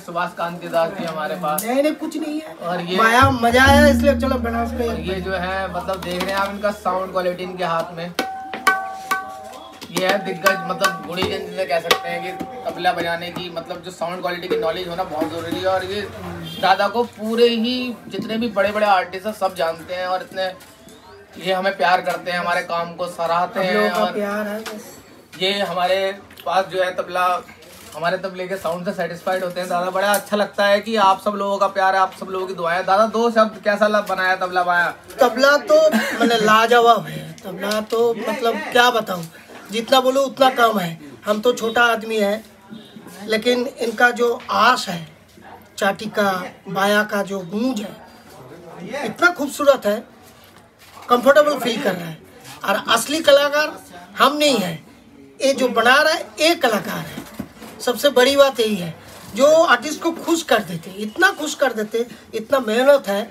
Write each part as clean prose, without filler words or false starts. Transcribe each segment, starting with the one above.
सुभाष कांति दास जी हमारे पास। नहीं कुछ नहीं है, और ये माया मजा आया इसलिए चलो बनारस पे। ये जो है मतलब देख रहे हैं आप इनका साउंड क्वालिटी इनके हाथ में। ये है दिग्गज मतलब गुणीजन जिसे कह सकते हैं कि तबला बजाने की मतलब जो साउंड क्वालिटी की नॉलेज होना बहुत ज़रूरी है। और ये दादा को पूरे ही जितने भी बड़े बड़े आर्टिस्ट हैं सब जानते हैं और इतने ये हमें प्यार करते हैं, हमारे काम को सराहते हैं। और प्यार है ये हमारे पास जो है तबला हमारे तबले के साउंड से सेटिस्फाइड होते हैं। दादा बड़ा अच्छा लगता है कि आप सब लोगों का प्यार है, आप सब लोगों की दुआएं। दादा 2 शब्द कैसा बनाया तबला पाया? तबला तो मैंने लाजवाब है। तबला तो मतलब क्या बताऊं, जितना बोलो उतना कम है। हम तो छोटा आदमी है, लेकिन इनका जो आश है, चाटी का बाया का जो गूंज है इतना खूबसूरत है, कंफर्टेबल फील कर रहा है। और असली कलाकार हम नहीं है, ये जो बना रहा है एक कलाकार है। सबसे बड़ी बात यही है, जो आर्टिस्ट को खुश कर देते, इतना खुश कर देते, इतना मेहनत है।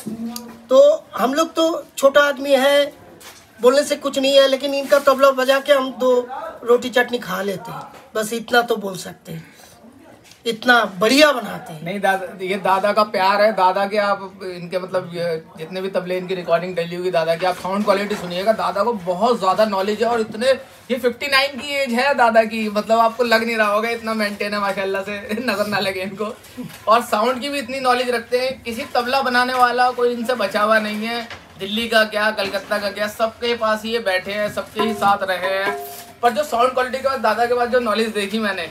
तो हम लोग तो छोटा आदमी है, बोलने से कुछ नहीं है, लेकिन इनका तबला बजा के हम 2 रोटी चटनी खा लेते हैं, बस इतना तो बोल सकते हैं। इतना बढ़िया बनाते हैं। नहीं दादा, ये दादा का प्यार है। दादा के आप इनके मतलब जितने भी तबले इनकी रिकॉर्डिंग डली होगी दादा की, आप साउंड क्वालिटी सुनिएगा। दादा को बहुत ज़्यादा नॉलेज है और इतने ये 59 की एज है दादा की, मतलब आपको लग नहीं रहा होगा, इतना मेंटेन है माशाल्लाह से, नजर ना लगे इनको। और साउंड की भी इतनी नॉलेज रखते हैं, किसी तबला बनाने वाला कोई इनसे बचा हुआ नहीं है। दिल्ली का क्या, कलकत्ता का क्या, सबके पास ये बैठे हैं, सबके ही साथ रहे हैं। पर जो साउंड क्वालिटी के बाद दादा के बाद जो नॉलेज देखी मैंने,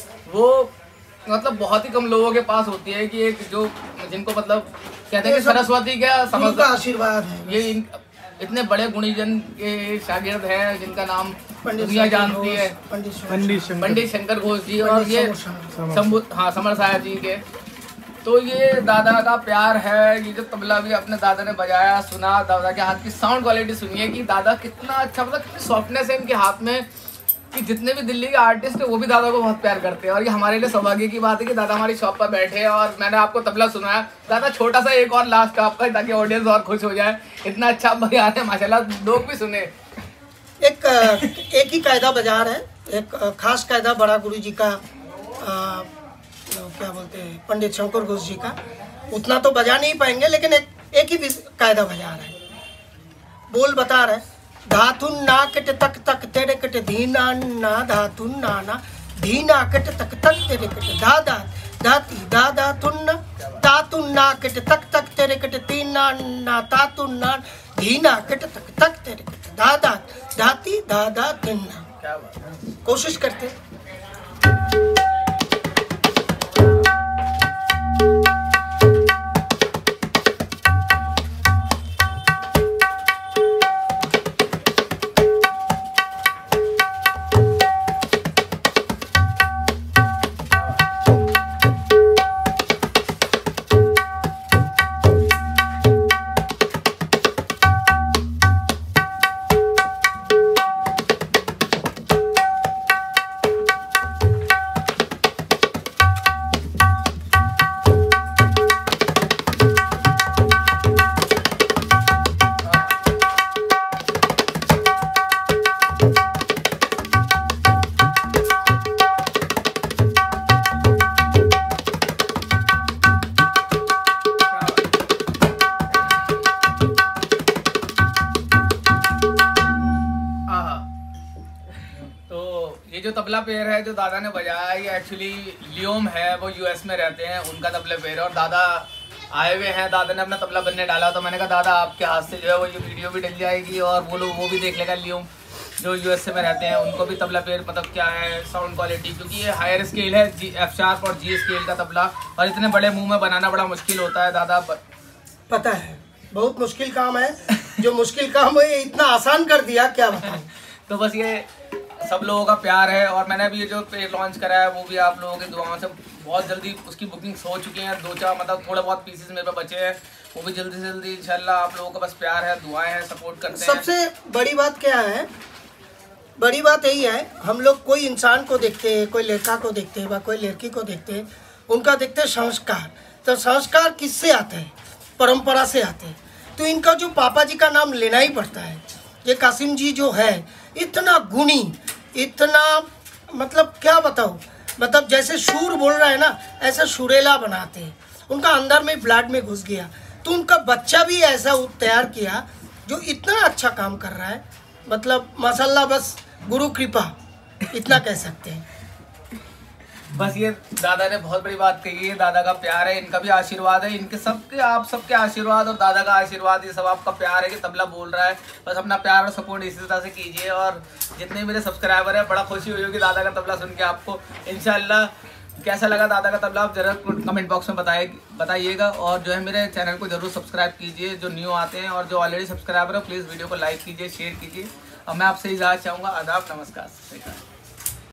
वो मतलब बहुत ही कम लोगों के पास होती है कि एक जो जिनको मतलब कहते हैं कि सरस्वती का समझ आशीर्वाद है। ये इतने बड़े गुणीजन के शागिर्द हैं जिनका नाम दुनिया जानती है, पंडित शंकर घोष जी और ये समर साहब जी के। तो ये दादा का प्यार है। ये जो तबला भी अपने दादा ने बजाया, सुना, दादा के हाथ की साउंड क्वालिटी सुनिए कि दादा कितना अच्छा, मतलब कितनी सॉफ्टनेस है इनके हाथ में कि जितने भी दिल्ली के आर्टिस्ट है वो भी दादा को बहुत प्यार करते हैं। और ये हमारे लिए सौभाग्य की बात है कि दादा हमारी शॉप पर बैठे हैं और मैंने आपको तबला सुनाया। दादा छोटा सा एक और लास्ट आपका, ताकि ऑडियंस और खुश हो जाए, इतना अच्छा बजा रहे हैं माशाल्लाह, लोग भी सुने। एक ही कायदा बजा रहे हैं, एक खास कायदा बड़ा गुरु जी का, क्या बोलते हैं, पंडित शंकर घोष जी का। उतना तो बजा नहीं पाएंगे, लेकिन एक ही कायदा बजा रहे हैं, बोल बता रहे हैं। धातुन ना कट तक तक तेरे कट धीना ना, धातुन ना ना धीना कट तक तक तेरे कट दादा धाती दादा तुन्ना, तातुन ना कट तक तक तेरे कट तीना ना, तातुन ना धीना कट तक तक तेरे कट दादा धाती दादा तिन्ना। कोशिश करते। ये जो तबला पेयर है जो दादा ने बजाया, ये एक्चुअली लियोम है, वो यूएस में रहते हैं, उनका तबला पेयर है। और दादा आए हुए हैं, दादा ने अपना तबला बनने डाला, तो मैंने कहा दादा आपके हाथ से जो है वो ये वीडियो भी डल जाएगी और वो लोग वो भी देख लेगा, लियोम जो यूएसए में रहते हैं उनको भी तबला पेयर मतलब क्या है साउंड क्वालिटी, क्योंकि ये हायर स्केल है, F शार्प और G स्केल का तबला, और इतने बड़े मुंह में बनाना बड़ा मुश्किल होता है दादा। पता है बहुत मुश्किल काम है, जो मुश्किल काम है इतना आसान कर दिया, क्या बताऊं। तो बस ये सब लोगों का प्यार है। और मैंने अभी ये जो पेयर लॉन्च करा है वो भी आप लोगों की दुआओं से बहुत जल्दी उसकी बुकिंग्स हो चुकी हैं, 2-4 मतलब थोड़े बहुत पीसेस मेरे पे बचे हैं, वो भी जल्दी से जल्दी इंशाल्लाह। आप लोगों का बस प्यार है, दुआएं हैं, सपोर्ट करते हैं। सबसे बड़ी बात क्या है, बड़ी बात यही है, हम लोग कोई इंसान को देखते हैं, कोई लड़का को देखते हैं, कोई लड़की को देखते हैं, उनका देखते हैं संस्कार। तो संस्कार किससे आते हैं? परंपरा से आते हैं। तो इनका जो पापा जी का नाम लेना ही पड़ता है। ये कासिम जी जो है इतना गुणी, इतना मतलब क्या बताऊँ, मतलब जैसे शूर बोल रहा है ना, ऐसा सुरेला बनाते हैं। उनका अंदर में ब्लड में घुस गया, तो उनका बच्चा भी ऐसा तैयार किया जो इतना अच्छा काम कर रहा है। मतलब माशाल्लाह, बस गुरु कृपा इतना कह सकते हैं। बस ये दादा ने बहुत बड़ी बात कही है, दादा का प्यार है, इनका भी आशीर्वाद है, इनके सबके आप सबके आशीर्वाद और दादा का आशीर्वाद, ये सब आपका प्यार है कि तबला बोल रहा है। बस अपना प्यार और सपोर्ट इसी तरह से कीजिए। और जितने मेरे सब्सक्राइबर हैं, बड़ा खुशी हुई होगी दादा का तबला सुन के आपको। इंशाल्लाह कैसा लगा दादा का तबला आप जरूर कमेंट बॉक्स में बताइएगा। और जो है मेरे चैनल को जरूर सब्सक्राइब कीजिए जो न्यू आते हैं, और जो ऑलरेडी सब्सक्राइबर है प्लीज़ वीडियो को लाइक कीजिए, शेयर कीजिए। और मैं आपसे इजाज़त चाहूँगा। आदाब, नमस्कार।